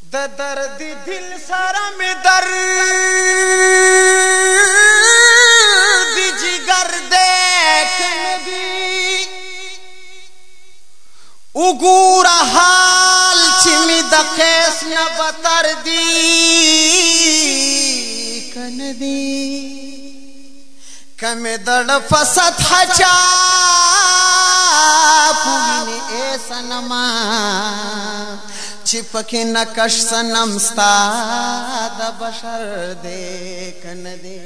د درد دل سره می درد جگر دیکھ نبی وګور حال چې می د قیس نه بتر دی کنه دی کمه دړ فسد حچا پوینه ای سنما چې پکې نقش سنم ستا د بشر دې کنه دې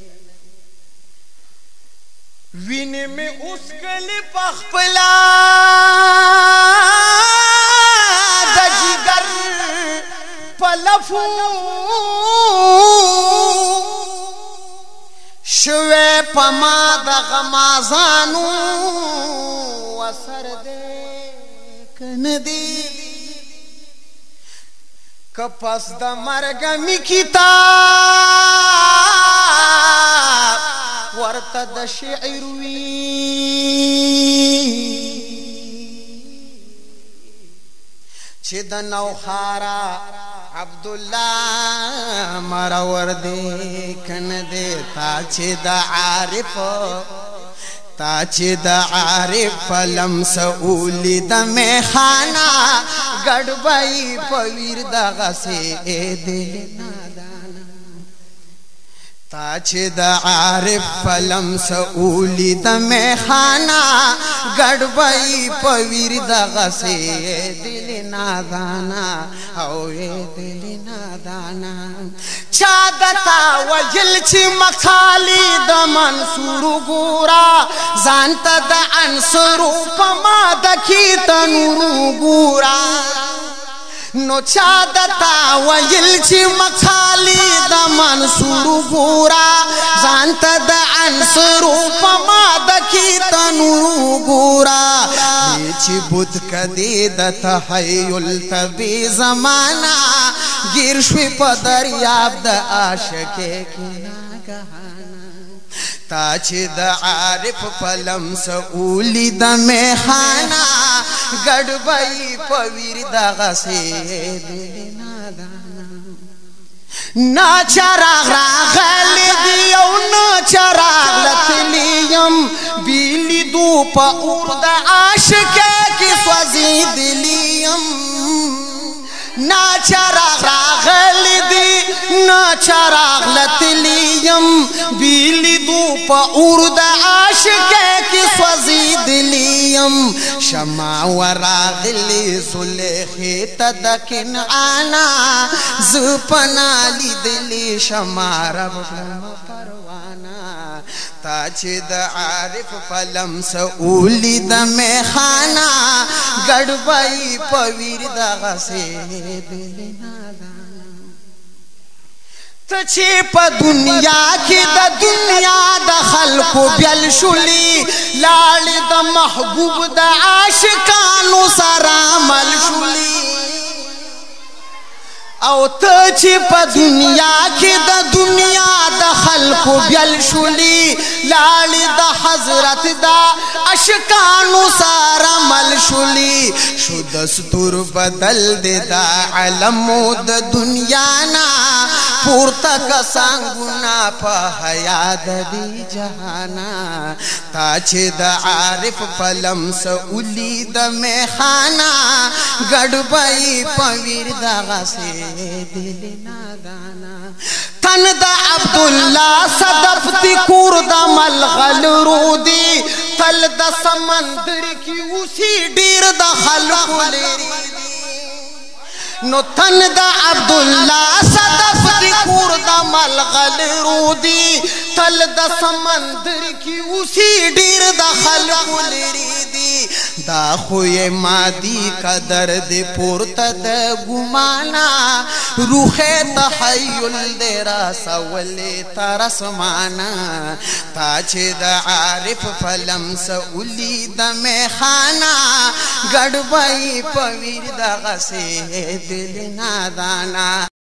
وینه می اوس کلی پخپلا د جگر پلفو شوه پما د غمازانو وسر دې کنه دې کپس د مرګ می کتاب ورته د شعر وی چې د نوخارا عبد الله مرور دې کنه دې تا چې د عارف تا چې د عارف لمس اولی د میخانا گڑبئی پویر د غسی دل نادانا تا چې د عارف لمس اولی د میخانا گڑبئی پویر د غسی دل نادانا او دل نادانا چا دتا وجل چې مخالی د منصور ګورا ځانت د انصر په ما د کی تنور ګورا نو چا دتا وجل چې مخالی د منصور ګورا ځانت د انصر په ما د کی تنور ګورا چې بود کدی د تحیل تبي زمانہ گیر شوی په دریاب د عاشقې کنا کهانا تا چې د عارف په لمس اولی د میخانا گڑبئی په ویر د غسی دل نادانا نا چراغ راغلی دی او نا چراغ لتلیم بیلی دو په اور د عاشقې کی سوځي دلیم نا چراغ راغلی دی نا چراغ لتلیم بیلی دو پا اور دا عاشقے کی سوزی دلیم شما وراغلی زلیخی تدکن آنا زپنا لی دلی شما رب پروانا تا چې د عارف فلمس اولی د میخانا گڑبئی پویر د غسی دل نادانا ته چې په دنیا کې د دنیا د خلقو بیل شولی لاړ د محبوب د عاشقانو سره مل شولی او ته چې په دنیا کې د دنیا د خلقو بیل شولی لاړ د حضرت دا عاشقانو سره مل شولی شو دستور بدل دې دا علم د دنیا نا پورته کسانګونا په حیات دی جهانا تا چې د عارف فلمس اولی د میخانا گڑبئی پویر د غسی دل نادانا تن د عبدالله صدف تی کور د ملغل رودی تل د سمندر کی اوسی ډیر د خلق لري نو تن د عبدالله صدف تی کور د ملغل رودی تل د سمندر کی اوسی ډیر د خلق لري دی دا خوې مادي قدر دې پورته د ګمانا روحه تحیل دې را سولې تر اسمانا تا چې د عارف فلمس اولی د میخانا گڑبئی پویر د غسی دل نادانا